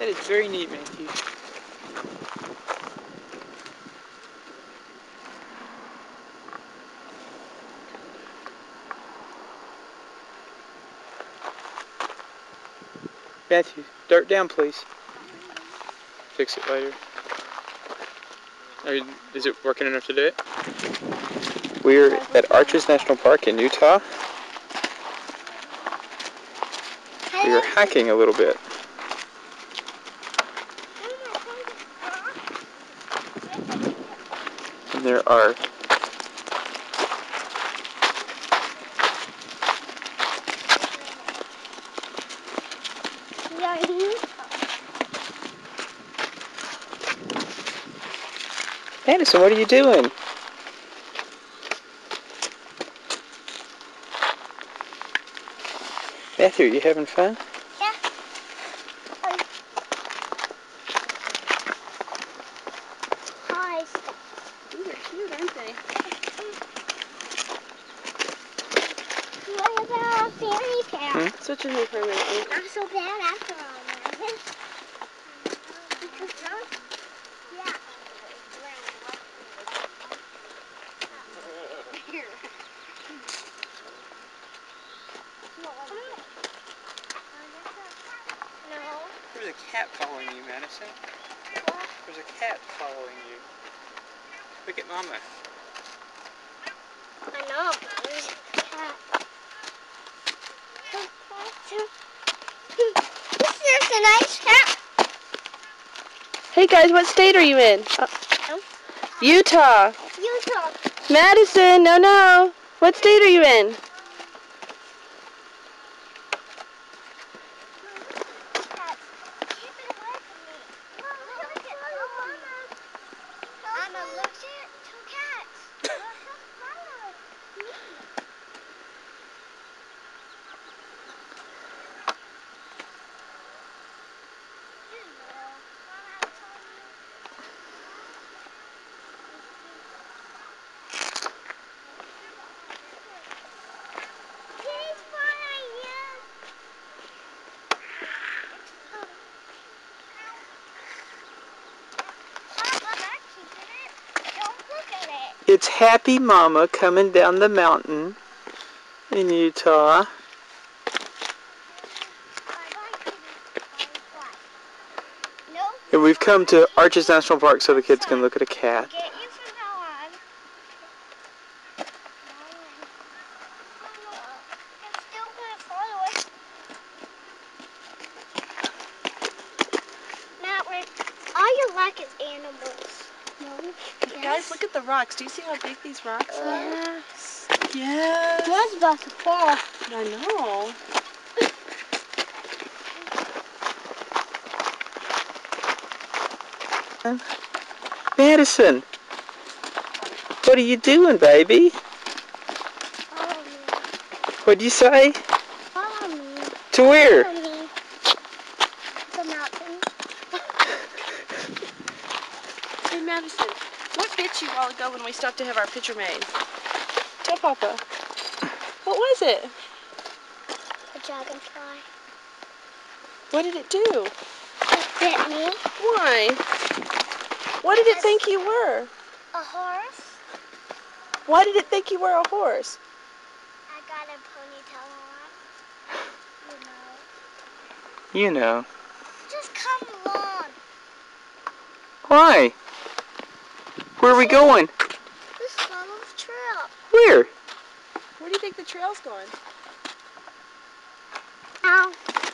That is very neat, Matthew. Matthew, dart down, please. Fix it later. Is it working enough to do it? We're at Arches National Park in Utah. We are hiking a little bit. And there are Madison, what are you doing? Matthew, are you having fun? Yeah. Hi. These are cute, aren't they? What about a fairy tale? Switch with me for a minute. Not so bad after all, man. Because yeah. No. There's a cat following you, Madison. What? There's a cat following you. Look at Mama. I know. There's a cat. This is a nice cat. Hey guys, what state are you in? Utah. Utah. Madison, no. What state are you in? I'm allergic to cats. It's Happy Mama coming down the mountain in Utah. And we've come to Arches National Park so the kids can look at a cat. All you like is animals. No. Guys, look at the rocks. Do you see how big these rocks are? Yes. Yes. One's about to fall. I know. Madison, what are you doing, baby? Follow me. What'd you say? Follow me. To where? Follow me. The mountain. Hey Madison, what bit you a while ago when we stopped to have our picture made? Tell Papa. What was it? A dragonfly. What did it do? It bit me. Why? What did it think you were? A horse. Why did it think you were a horse? I got a ponytail on. You know. Just come along. Why? Where are we going? Just follow the trail. Where? Where do you think the trail's going? Ow.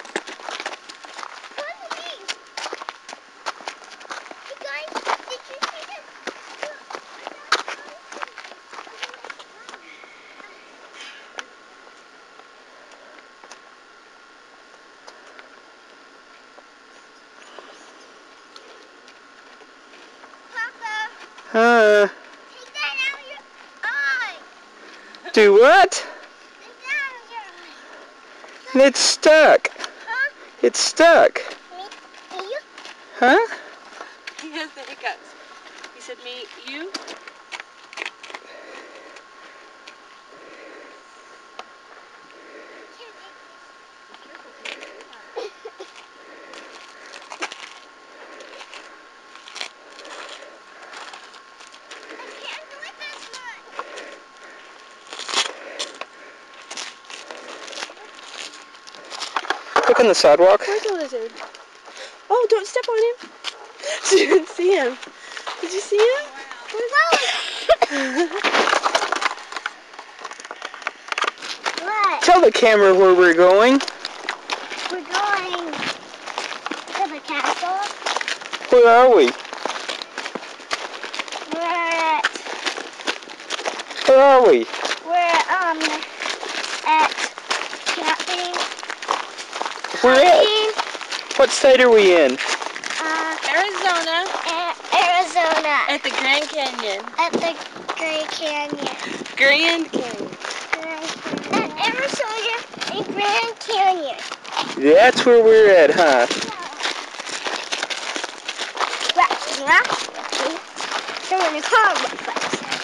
Huh? Take that out of your eye. Do what? Take that out of your eye. It's stuck. Huh? It's stuck. Me? You? Huh? He has the hiccups. He said, me, you? Look on the sidewalk. Where's the lizard? Oh, don't step on him. You didn't see him. Did you see him? What? Tell the camera where we're going. We're going to the castle. Where are we? Where are we? We're at camping. We're at? What state are we in? Arizona. Arizona. At the Grand Canyon. At the Grand Canyon. Grand Canyon. At Arizona and Grand Canyon. That's where we're at, huh? Rocks. So we're in a car with us.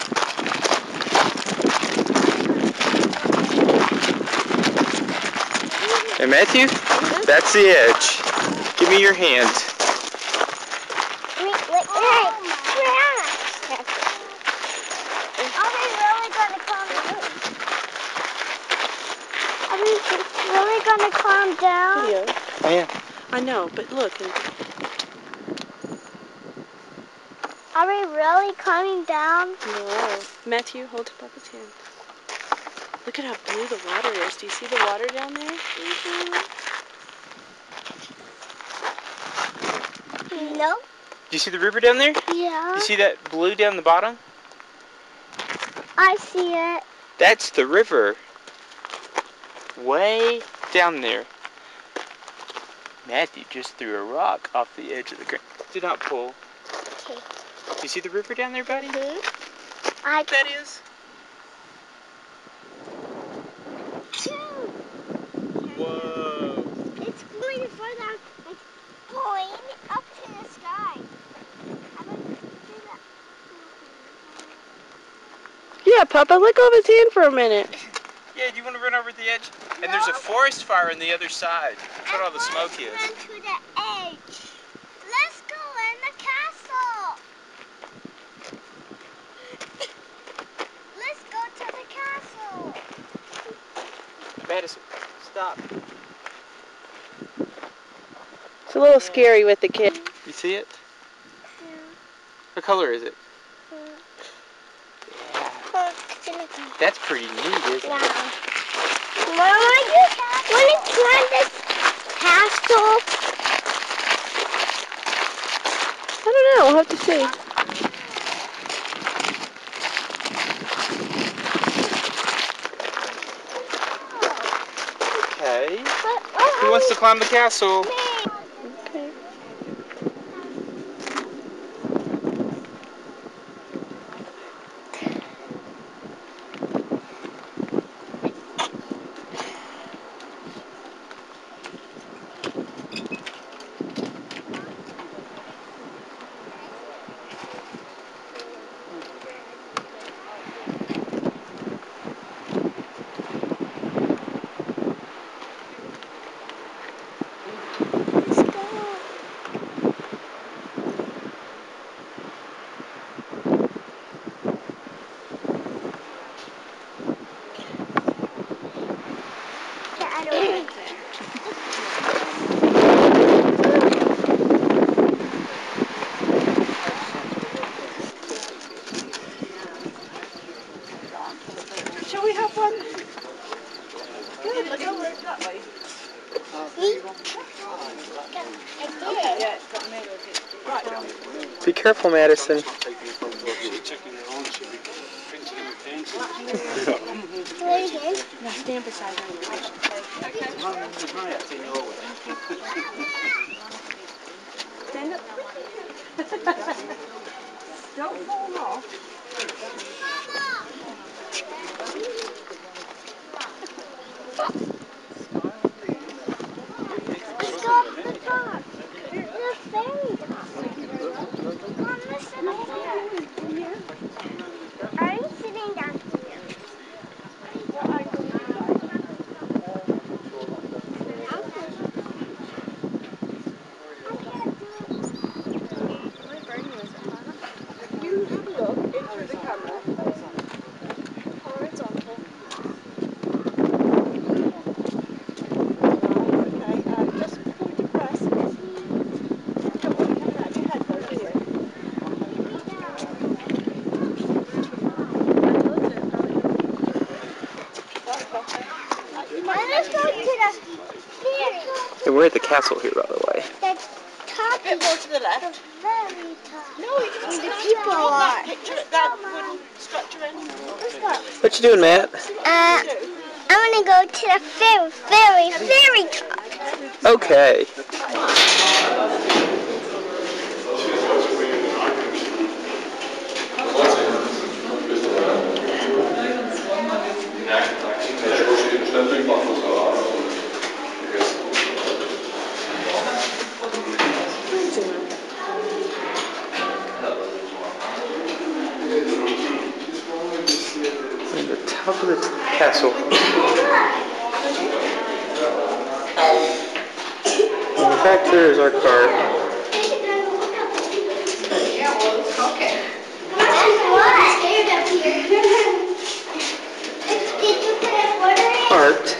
Hey, Matthew, that's the edge. Give me your hand. Are we really going to calm down? Video. I am. I know, but look. Are we really calming down? No. Matthew, hold Papa's hand. Look at how blue the water is. Do you see the water down there? No. Do you see the river down there? Yeah. You see that blue down the bottom? I see it. That's the river. Way down there. Matthew just threw a rock off the edge of the ground. Do not pull. Okay. Do you see the river down there, buddy? That is. Whoa. It's going further. It's going up to the sky. I'm going to do that. Yeah, Papa, let go of his hand for a minute. Yeah, do you want to run over the edge? And there's a forest fire on the other side. That's what all the smoke is. Run to the edge. Let's go in the castle. Let's go to the castle. Madison, stop. It's a little scary with the kid. You see it? What color is it? That's pretty neat, isn't it? Mama, you want to climb this castle? I don't know. We'll have to see. Okay. Who wants to climb the castle? Okay. Shall we have one? Good, look over it that way. Be careful, Madison. Now stand beside me. Stand up. Don't fall off. Let's go up the top. The fairy top. Mom, let's sit up here. I'm sitting down here. You have a look into the camera. Hey, we're at the castle here, by the way. The top A bit more to the left. very top. No, you just The can't people turn are. that picture, that wooden structure in. What you doing, Matt? I'm gonna go to the very top. Okay. We're at the top of the castle. In fact, here is our cart. Parked.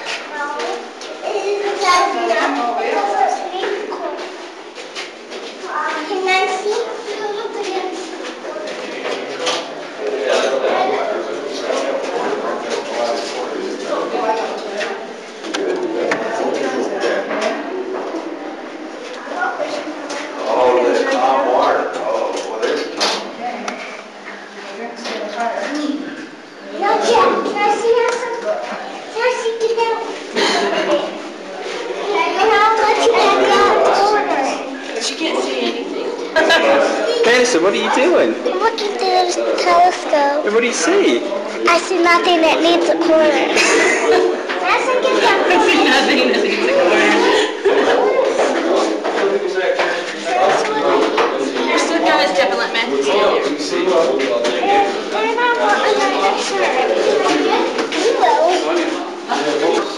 Can I see? No, Jack, can I see some? Can I see get down? How much can I order? She can't see anything. Madison, what are you doing? I'm looking through the telescope. And what do you see? I see nothing that needs a corner. Madison, get down. I see nothing that needs a corner. You're still gonna step and let Matthew see you. And I want another shirt. You will.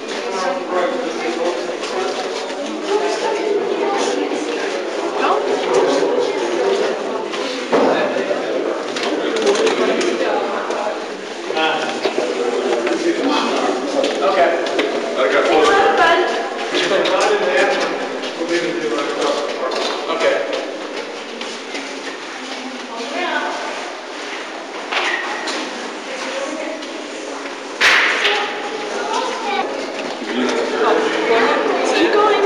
Keep going.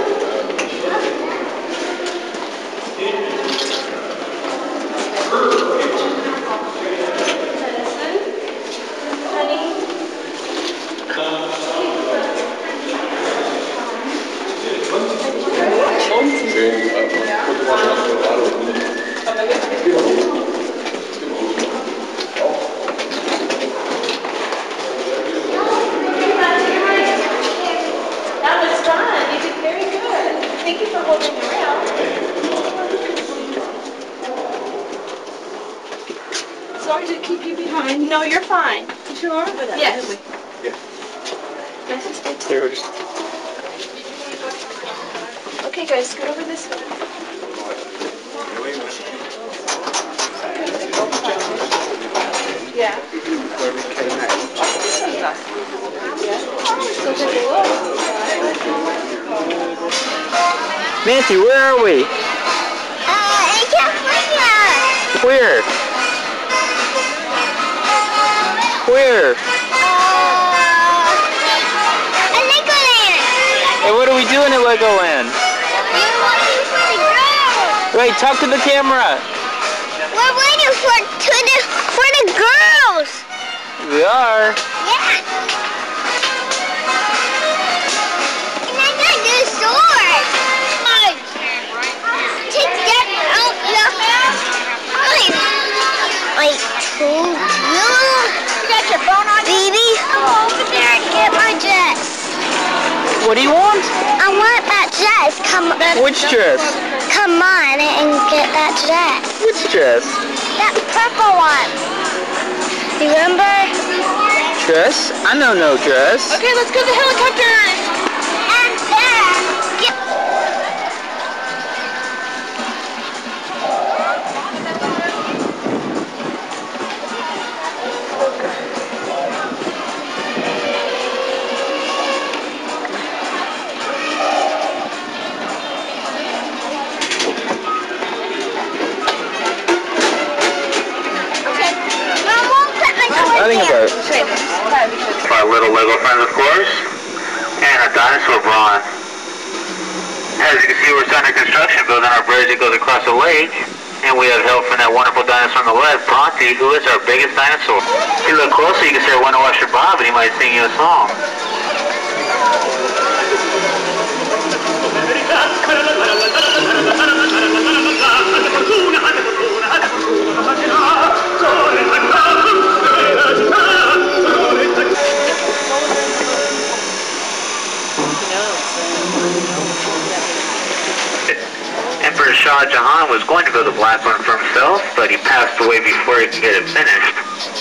That was fun. You did very good. Thank you for holding around. Sorry to keep you behind. No, you're fine. You sure are? Yes. Yeah. Nice and stay. Here, we'll just... Okay, guys, scoot over this way. Yeah. Where we came next. Matthew, where are we? In California. Where? Where? At Legoland. And what are we doing at Legoland? We're waiting for the girls. Wait, talk to the camera. We're waiting for the girls. We are. Yeah. And I got new sword. Take that out, I told you. You got your phone on, baby? Go over there and get my dress. What do you want? I want that dress. Which dress? Come on and get that dress. Which dress? That purple one. Remember? Dress? I know no dress. Okay, let's go to the helicopters. And then get. I think about it. My little Lego friends, of course, and a dinosaur brawn. As you can see, we're under construction building our bridge that goes across the lake. And we have help from that wonderful dinosaur on the left, Bronte, who is our biggest dinosaur. If you look closer, you can see our Wonder Washer Bob, and he might sing you a song. Emperor Shah Jahan was going to build a black one for himself, but he passed away before he could get it finished.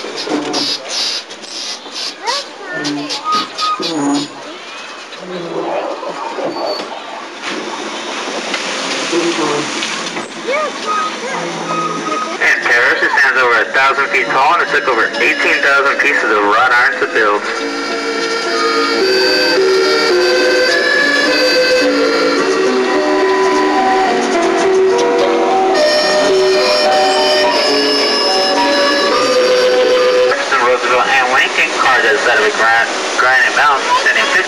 In Paris, it stands over 1,000 feet tall, and it took over 18,000 pieces of wrought iron to build. Roosevelt and Lincoln carved out of a granite mountain standing 50.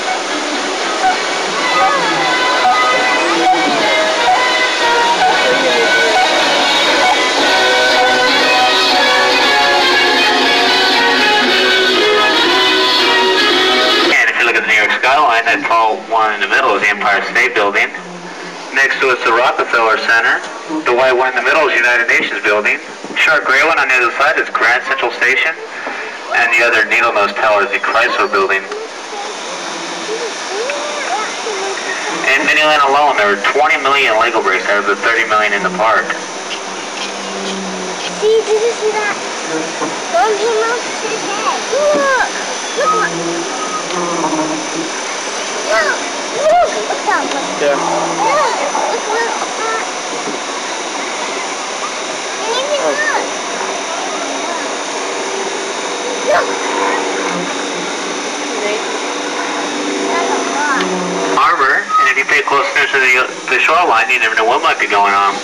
And if you look at the New York skyline, that tall one in the middle is the Empire State Building. Next to it's the Rockefeller Center. The white one in the middle is the United Nations Building. Sharp gray one on the other side is Grand Central Station. And the other needle-nose tower is the Chrysler Building. In Miniland alone, there were 20 million Lego bricks out of the 30 million in the park. See, did you see that? Don't came out to his head. Look! Look! Look! Look down. Yeah. Look! Look! And even look! Harbor, and if you pay close attention to the shoreline, you never know what might be going on.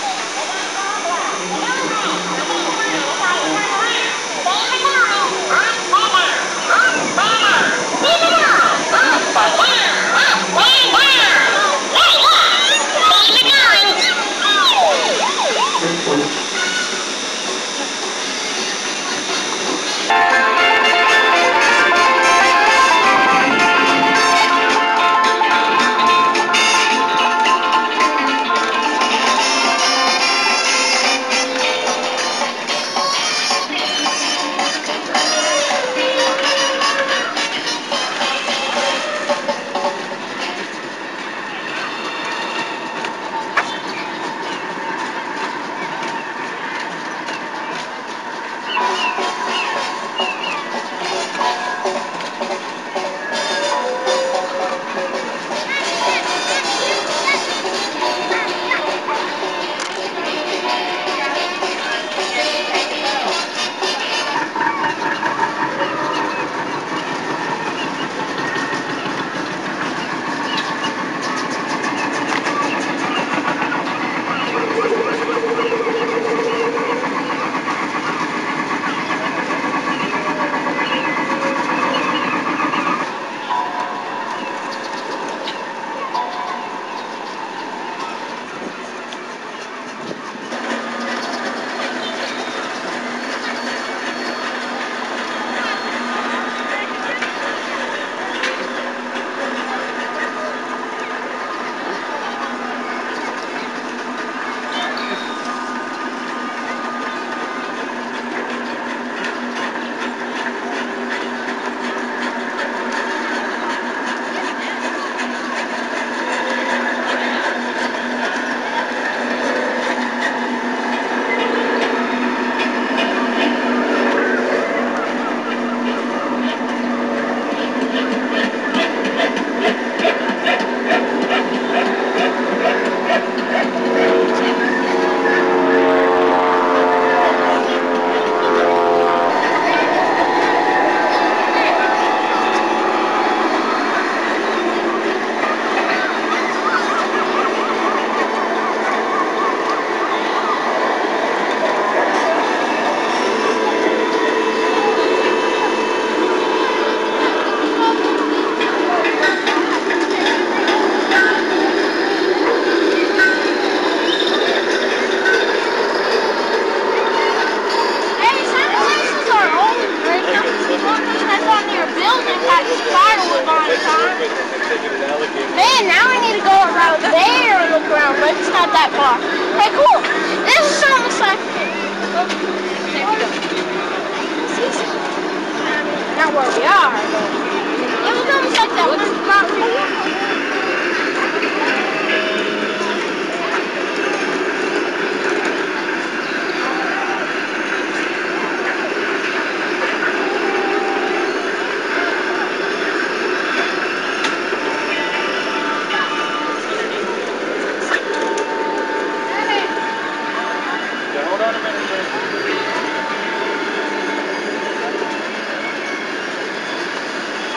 there and look around, but it's not that far. Hey, cool. This is almost like not where we are, but it was almost like that one spot we were. Hold on a minute, Jay.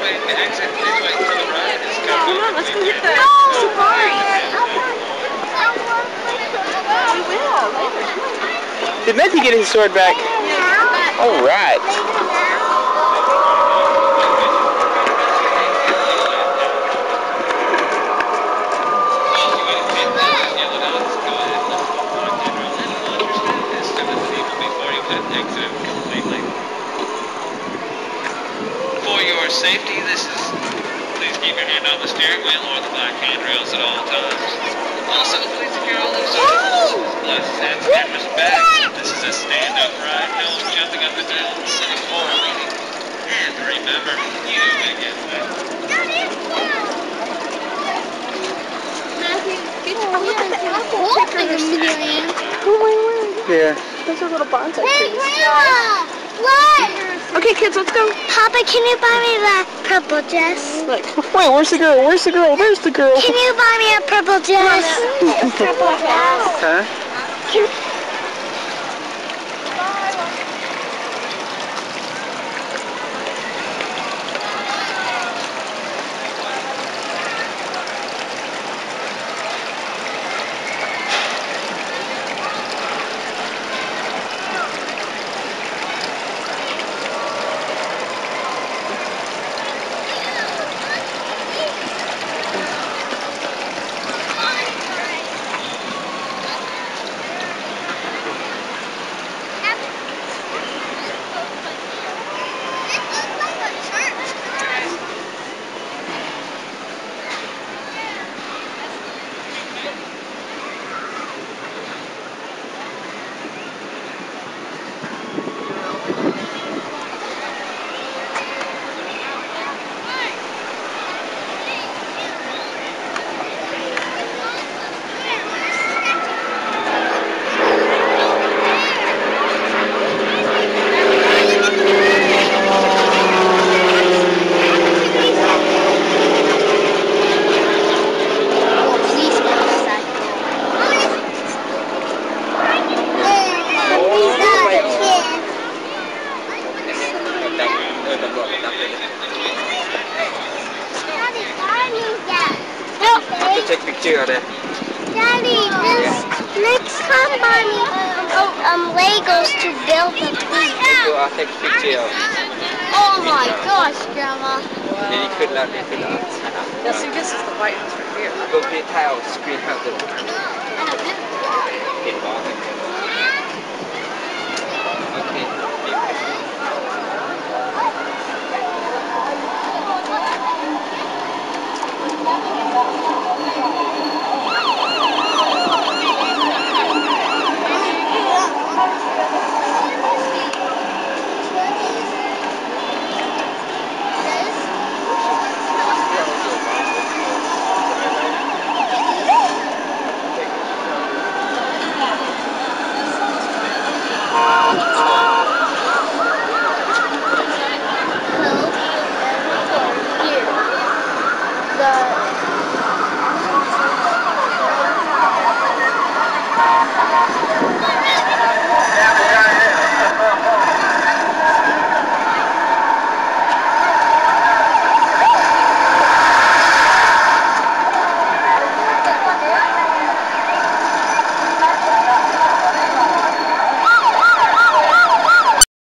Come on, let's go get the safari. We will later. Did Matthew get his sword back? All right. For your safety, please keep your hand on the steering wheel or the black handrails at all times. Also, please keep your all glasses and cameras back. This is a stand-up ride, no jumping up and down, sitting or leaning. And remember, you may get wet. Look at the apple pickers. Yeah. Those are little bonsai Hey, trees. Grandma! Look! Okay, kids, let's go. Papa, can you buy me that purple dress? Look. Wait, where's the girl? Where's the girl? Where's the girl? Can you buy me a purple dress? Purple dress. Huh? Take picture of it. Daddy, this next time buy me Legos to build the thing. I'll take picture. Oh my gosh, Grandma. Wow. Now see, this is the White House right here. Go get tile, screen house.